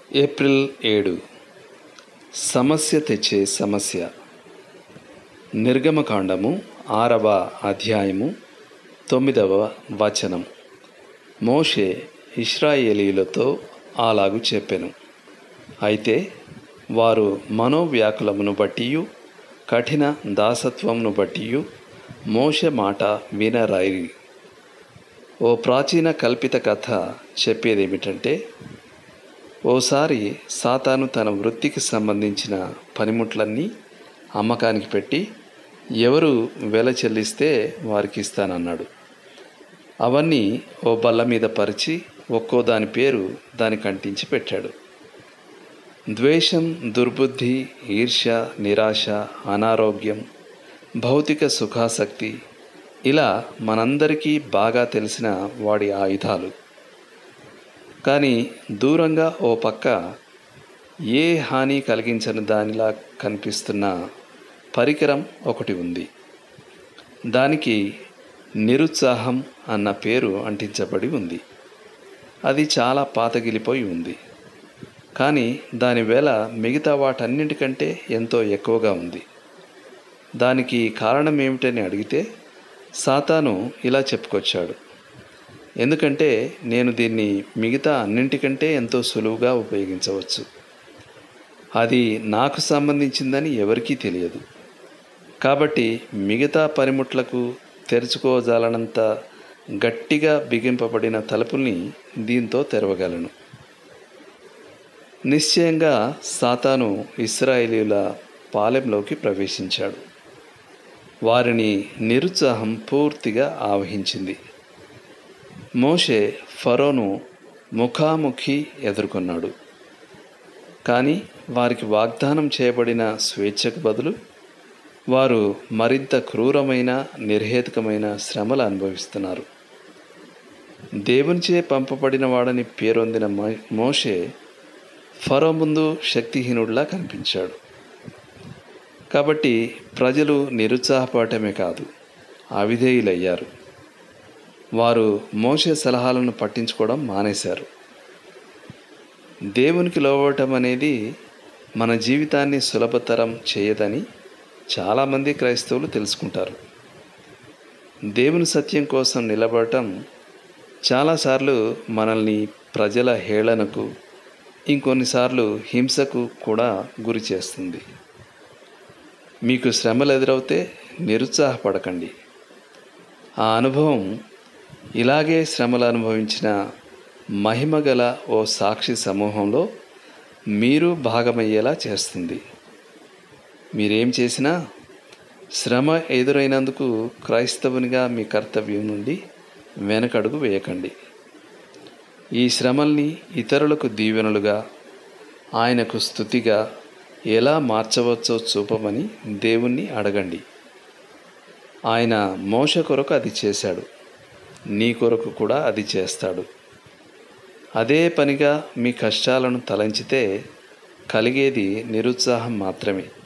April 7 సమస్య తెచ్చే సమస్య. నిర్గమకాండము 6వ అధ్యాయము 9వ వచనం. మోషే ఇశ్రాయేలీయులతో అలాగు చెప్పెను. అయితే వారు మనోవ్యాకులమును బట్టియు కఠిన దాసత్వమును బట్టియు మోషే మాట వినరాయి. ఓ ప్రాచీన కల్పిత కథ చెప్పేదేమిటంటే, ఓసారి సాతాను తన వృత్తికి సంబంధించిన పనిముట్లన్నీ అమ్మకానికి పెట్టి ఎవరు వెల చెల్లిస్తే వారికి ఇస్తానన్నాడు. అవన్నీ ఓ బల్ల మీద పరిచి ఒక్కో దాని పేరు దానికి అంటించి పెట్టాడు. ద్వేషం, దుర్బుద్ధి, ఈర్ష్య, నిరాశ, అనారోగ్యం, భౌతిక సుఖాసక్తి, ఇలా మనందరికీ బాగా తెలిసిన వాడి ఆయుధాలు. కానీ దూరంగా ఓ పక్క ఏ హాని కలిగించని దానిలా కనిపిస్తున్న పరికరం ఒకటి ఉంది. దానికి నిరుత్సాహం అన్న పేరు అంటించబడి ఉంది. అది చాలా పాతగిలిపోయి ఉంది. కానీ దాని వేల మిగతా వాటన్నిటికంటే ఎంతో ఎక్కువగా ఉంది. దానికి కారణం ఏమిటని అడిగితే సాతాను ఇలా చెప్పుకొచ్చాడు. ఎందుకంటే నేను దీన్ని మిగతా అన్నింటికంటే ఎంతో సులువుగా ఉపయోగించవచ్చు. అది నాకు సంబంధించిందని ఎవరికీ తెలియదు. కాబట్టి మిగతా పనిముట్లకు తెరుచుకోజాలనంత గట్టిగా బిగింపబడిన తలుపుల్ని దీంతో తెరవగలను. నిశ్చయంగా సాతాను ఇశ్రాయేలీయుల పాలెంలోకి ప్రవేశించాడు. వారిని నిరుత్సాహం పూర్తిగా ఆవహించింది. మోషే ఫరోను ముఖాముఖి ఎదుర్కొన్నాడు. కానీ వారికి వాగ్దానం చేయబడిన స్వేచ్ఛకు బదులు వారు మరింత క్రూరమైన, నిర్హేతుకమైన శ్రమలు అనుభవిస్తున్నారు. దేవునిచే పంపబడిన వాడని పేరొందిన మోషే ఫరో ముందు శక్తిహీనుడిలా కనిపించాడు. కాబట్టి ప్రజలు నిరుత్సాహపడటమే కాదు, అవిధేయులయ్యారు. వారు మోషే సలహాలను పట్టించుకోవడం మానేశారు. దేవునికి లోబడటం అనేది మన జీవితాన్ని సులభతరం చేయదని చాలామంది క్రైస్తవులు తెలుసుకుంటారు. దేవుని సత్యం కోసం నిలబడటం చాలాసార్లు మనల్ని ప్రజల హేళనకు, ఇంకొన్నిసార్లు హింసకు కూడా గురి చేస్తుంది. మీకు శ్రమలు ఎదురవుతే నిరుత్సాహపడకండి. ఆ అనుభవం ఇలాగే శ్రమలు అనుభవించిన మహిమగల ఓ సాక్షి సమూహంలో మీరు భాగమయ్యేలా చేస్తుంది. మీరేం చేసినా శ్రమ ఎదురైనందుకు క్రైస్తవునిగా మీ కర్తవ్యం నుండి వెనకడుగు వేయకండి. ఈ శ్రమల్ని ఇతరులకు దీవెనలుగా, ఆయనకు స్తుతిగా ఎలా మార్చవచ్చో చూపమని దేవుణ్ణి అడగండి. ఆయన మోషే కొరకు అది చేశాడు. నీ కొరకు కూడా అది చేస్తాడు. అదే పనిగా మీ కష్టాలను తలంచితే కలిగేది నిరుత్సాహం మాత్రమే.